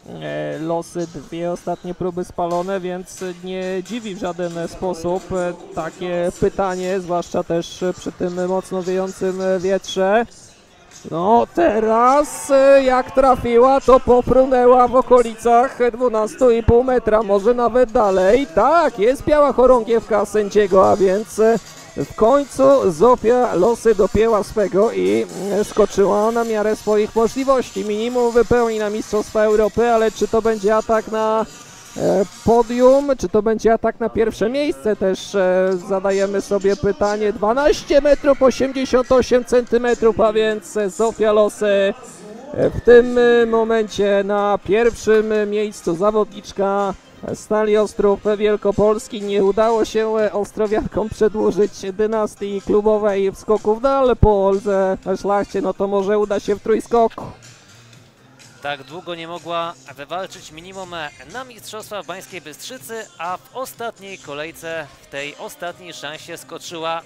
losy, dwie ostatnie próby spalone, więc nie dziwi w żaden sposób takie pytanie, zwłaszcza też przy tym mocno wiejącym wietrze. No teraz jak trafiła, to pofrunęła w okolicach 12,5 metra, może nawet dalej. Tak, jest biała chorągiewka sędziego, a więc w końcu Zofia losy dopięła swego i skoczyła na miarę swoich możliwości. Minimum wypełni na Mistrzostwa Europy, ale czy to będzie atak na podium, czy to będzie atak na pierwsze miejsce, też zadajemy sobie pytanie. 12 metrów 88 centymetrów, a więc Zofia Losy w tym momencie na pierwszym miejscu, zawodniczka Stali Ostrów Wielkopolski. Nie udało się ostrowiankom przedłużyć dynastii klubowej w skoku w dal po Oldze Szlachcie, no to może uda się w trójskoku. Tak długo nie mogła wywalczyć minimum na Mistrzostwa w Bańskiej Bystrzycy, a w ostatniej kolejce, w tej ostatniej szansie skoczyła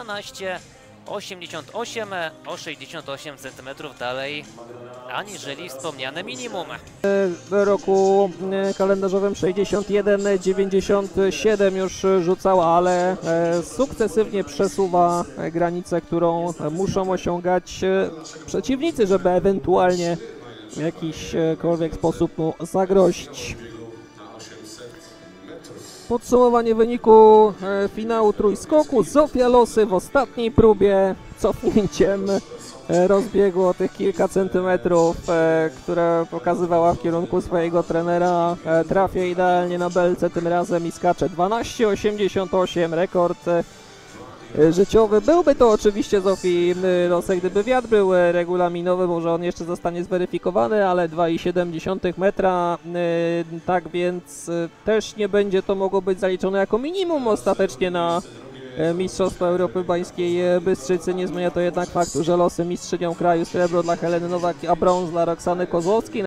12,88 o 68 cm dalej aniżeli wspomniane minimum. W roku kalendarzowym 61,97 już rzucała, ale sukcesywnie przesuwa granicę, którą muszą osiągać przeciwnicy, żeby ewentualnie w jakiśkolwiek sposób mu zagrozić. Podsumowanie wyniku finału trójskoku. Zofia Losy w ostatniej próbie cofnięciem rozbiegu o tych kilka centymetrów, które pokazywała w kierunku swojego trenera, trafia idealnie na belce tym razem i skacze 12,88, rekord życiowy. Byłby to oczywiście Zofii Losy, gdyby wiatr był regulaminowy, może on jeszcze zostanie zweryfikowany, ale 2,7 metra, tak więc też nie będzie to mogło być zaliczone jako minimum ostatecznie na Mistrzostwa Europy Bańskiej Bystrzycy. Nie zmienia to jednak faktu, że losy mistrzynią kraju, srebro dla Heleny Nowak, a brąz dla Roxany Kozłowskiej.